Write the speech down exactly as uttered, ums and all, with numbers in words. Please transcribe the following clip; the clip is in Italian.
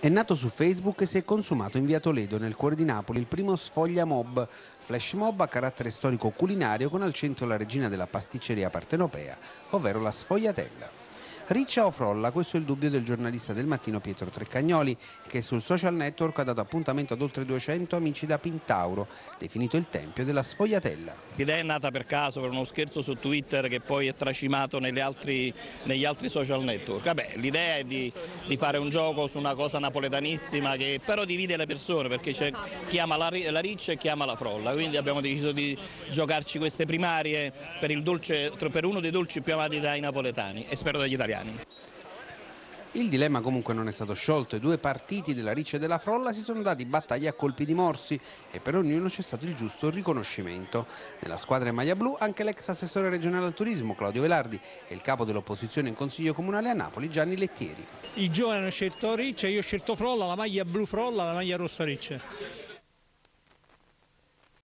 È nato su Facebook e si è consumato in via Toledo, nel cuore di Napoli, il primo Sfoglia Mob, flash mob a carattere storico culinario con al centro la regina della pasticceria partenopea, ovvero la sfogliatella. Riccia o frolla? Questo è il dubbio del giornalista del Mattino Pietro Treccagnoli, che sul social network ha dato appuntamento ad oltre duecento amici da Pintauro, definito il tempio della sfogliatella. L'idea è nata per caso, per uno scherzo su Twitter che poi è tracimato negli altri, negli altri social network. Vabbè, l'idea è di, di fare un gioco su una cosa napoletanissima che però divide le persone, perché c'è chi ama la, la riccia e chi ama la frolla, quindi abbiamo deciso di giocarci queste primarie per, il dolce, per uno dei dolci più amati dai napoletani e spero dagli italiani. Il dilemma comunque non è stato sciolto, i due partiti della riccia e della frolla si sono dati battaglia a colpi di morsi e per ognuno c'è stato il giusto riconoscimento. Nella squadra in maglia blu anche l'ex assessore regionale al turismo Claudio Velardi e il capo dell'opposizione in consiglio comunale a Napoli Gianni Lettieri. I giovani hanno scelto riccia, io ho scelto frolla, la maglia blu frolla, la maglia rossa riccia.